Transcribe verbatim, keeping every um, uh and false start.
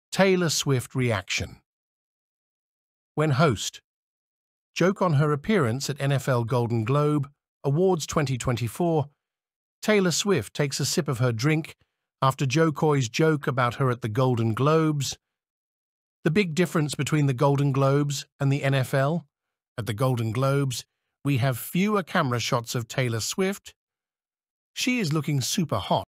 Taylor Swift reaction. When host. Joke on her appearance at N F L Golden Globe Awards twenty twenty-four. Taylor Swift takes a sip of her drink after Jo Koy's joke about her at the Golden Globes. The big difference between the Golden Globes and the N F L? At the Golden Globes, we have fewer camera shots of Taylor Swift. She is looking super hot.